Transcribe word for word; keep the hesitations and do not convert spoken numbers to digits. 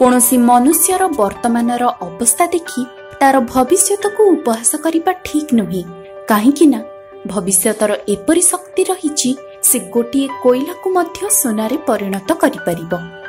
कौनसी मनुष्यर वर्तमानर अवस्था देखि तार भविष्यत को उपहास करिबा ठीक नुहे, काहेकि ना भविष्यतर एपरि शक्ति रहिछि से गोटे कोइला को मध्य सोनारे परिणत करि परिबो।